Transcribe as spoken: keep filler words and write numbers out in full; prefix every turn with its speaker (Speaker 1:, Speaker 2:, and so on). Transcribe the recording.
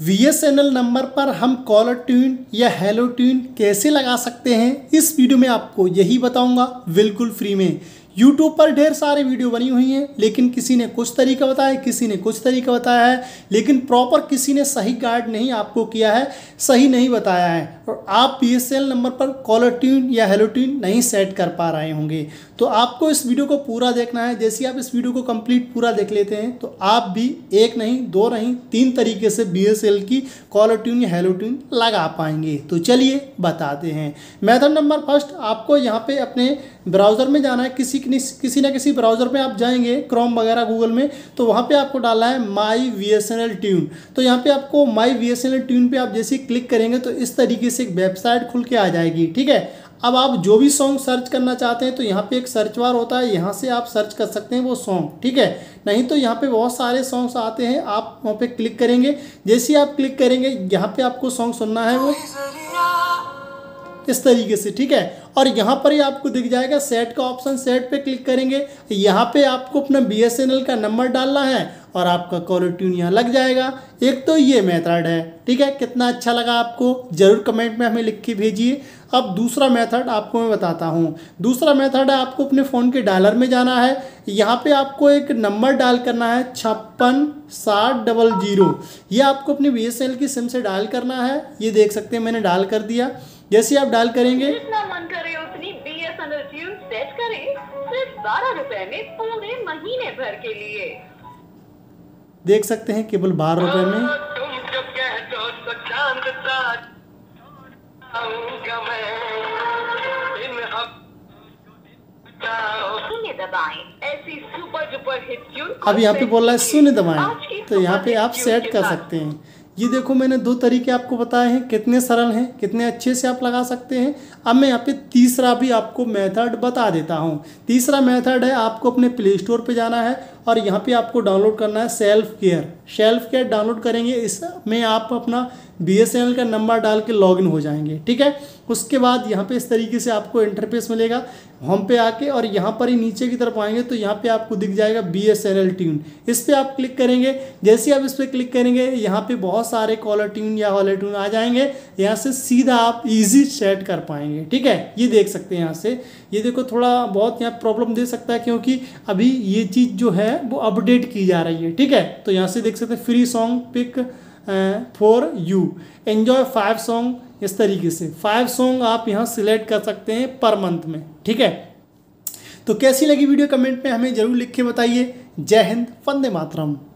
Speaker 1: We S N L number पर हम caller tune या हेलो ट्यून कैसे लगा सकते हैं, इस वीडियो में आपको यही बताऊंगा बिल्कुल फ्री में। यूट्यूब पर ढेर सारे वीडियो बनी हुई हैं, लेकिन किसी ने कुछ तरीका बताया, किसी ने कुछ तरीका बताया है, लेकिन प्रॉपर किसी ने सही गाइड नहीं आपको किया है, सही नहीं बताया है, और आप B S N L number पर कॉलर ट्यून या हेलो ट्यून नहीं सेट कर पा रहे होंगे। तो आपको इस वीडियो को पूरा देखना है। जैसे आप इस वीडियो को कंप्लीट पूरा देख लेते हैं तो आप भी एक नहीं, दो नहीं, तीन तरीके से बी एस एन एल की कॉलर ट्यून या हेलो ट्यून लगा पाएंगे। तो चलिए बताते हैं। मेथड नंबर फर्स्ट, आपको यहाँ पे अपने ब्राउज़र में जाना है। किसी किसी ना किसी ब्राउज़र में आप जाएंगे, क्रोम वगैरह गूगल में, तो वहाँ पे आपको डालना है my V S N L tune. तो यहाँ पे आपको my V S N L tune पे आप जैसे क्लिक करेंगे तो इस तरीके से एक वेबसाइट खुल के आ जाएगी। ठीक है, अब आप जो भी सॉन्ग सर्च करना चाहते हैं तो यहाँ पे एक सर्च बार होता है, यहाँ से आप सर्च कर सकते हैं वो सॉन्ग। ठीक है, नहीं तो यहाँ पे बहुत सारे सॉन्ग्स आते हैं, आप वहाँ पे क्लिक करेंगे। जैसे आप क्लिक करेंगे यहाँ पे आपको सॉन्ग सुनना है वो इस तरीके से। ठीक है, और यहाँ पर ही आपको दिख जाएगा सेट का ऑप्शन, सेट पे क्लिक करेंगे। यहाँ पे आपको अपना बी एस एन एल का नंबर डालना है और आपका कॉलर ट्यून यहाँ लग जाएगा। एक तो ये मेथड है। ठीक है, कितना अच्छा लगा आपको ज़रूर कमेंट में हमें लिख के भेजिए। अब दूसरा मेथड आपको मैं बताता हूँ। दूसरा मेथड है, आपको अपने फ़ोन के डायलर में जाना है। यहाँ पे आपको एक नंबर डायल करना है छप्पन साठ डबल जीरो। ये आपको अपनी बी एस एन एल की सिम से डायल करना है। ये देख सकते हैं मैंने डायल कर दिया। जैसे आप डायल करेंगे,
Speaker 2: जितना मन करे उतनी B S N L tune set करें, सिर्फ बारह रुपए में पूरे महीने भर के लिए।
Speaker 1: देख सकते हैं केवल बारह रुपए में।
Speaker 2: शून्य दबाएं, ऐसी सुपर डुपर हिट ट्यून।
Speaker 1: अब यहाँ पे बोल रहा है शून्य दबाएं, तो यहाँ पे आप सेट कर सकते हैं। ये देखो, मैंने दो तरीके आपको बताए हैं, कितने सरल हैं, कितने अच्छे से आप लगा सकते हैं। अब मैं यहाँ पे तीसरा भी आपको मेथड बता देता हूँ। तीसरा मेथड है, आपको अपने प्ले स्टोर पे जाना है और यहाँ पे आपको डाउनलोड करना है self care. Self care download करेंगे, इसमें आप अपना बी एस एन एल का नंबर डाल के लॉगिन हो जाएंगे। ठीक है, उसके बाद यहाँ पे इस तरीके से आपको इंटरफेस मिलेगा होम पे आके, और यहाँ पर ही नीचे की तरफ आएंगे तो यहाँ पे आपको दिख जाएगा B S N L tune. इस पर आप क्लिक करेंगे। जैसे आप इस पर क्लिक करेंगे यहाँ पे बहुत सारे कॉलर ट्यून या हॉलर ट्यून आ जाएंगे। यहाँ से सीधा आप इजी सेट कर पाएंगे। ठीक है, ये देख सकते हैं यहाँ से। ये देखो, थोड़ा बहुत यहाँ प्रॉब्लम दे सकता है क्योंकि अभी ये चीज़ जो है वो अपडेट की जा रही है। ठीक है, तो यहाँ से देख सकते हैं free song pick for you, enjoy five song. इस तरीके से फाइव सॉन्ग आप यहाँ सिलेक्ट कर सकते हैं पर मंथ में। ठीक है, तो कैसी लगी वीडियो कमेंट में हमें जरूर लिख के बताइए। जय हिंद, वंदे मातरम।